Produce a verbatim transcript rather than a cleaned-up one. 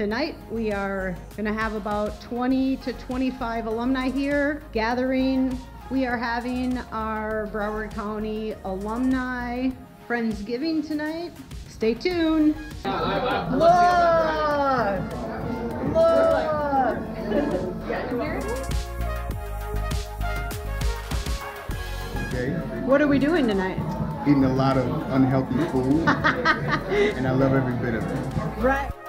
tonight we are going to have about twenty to twenty-five alumni here gathering. We are having our Broward County Alumni Friendsgiving tonight. Stay tuned. Look! Look! Okay. What are we doing tonight? Eating a lot of unhealthy food, and I love every bit of it. Right.